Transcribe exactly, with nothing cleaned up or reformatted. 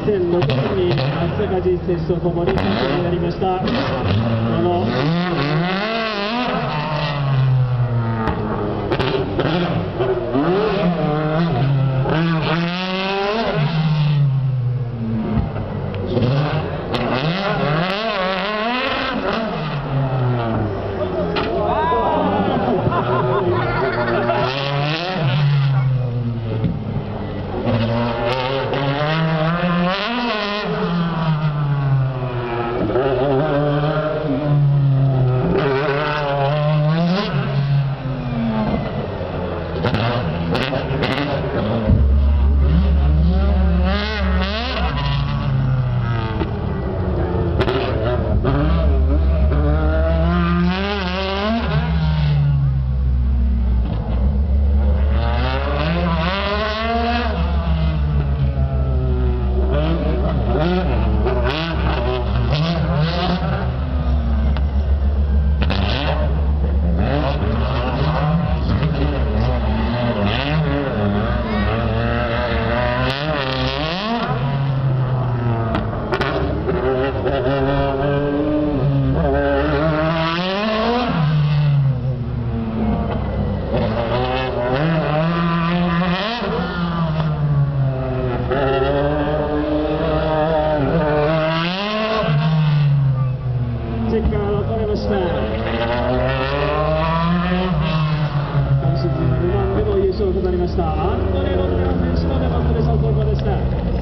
せんろくねんに松坂仁選手とともにチャンピオンになりましたこのチェッカーが取れました。今シーズンル・マンでの優勝となりましたアンドレ・ロッテラ選手のレバンドレ賞投稿でした。